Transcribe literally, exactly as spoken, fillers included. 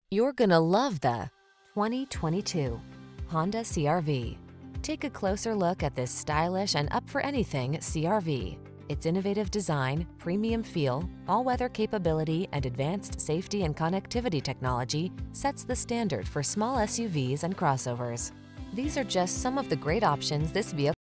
You're gonna love the twenty twenty-two Honda C R V. Take a closer look at this stylish and up-for-anything C R V. Its innovative design, premium feel, all-weather capability, and advanced safety and connectivity technology sets the standard for small S U Vs and crossovers. These are just some of the great options this vehicle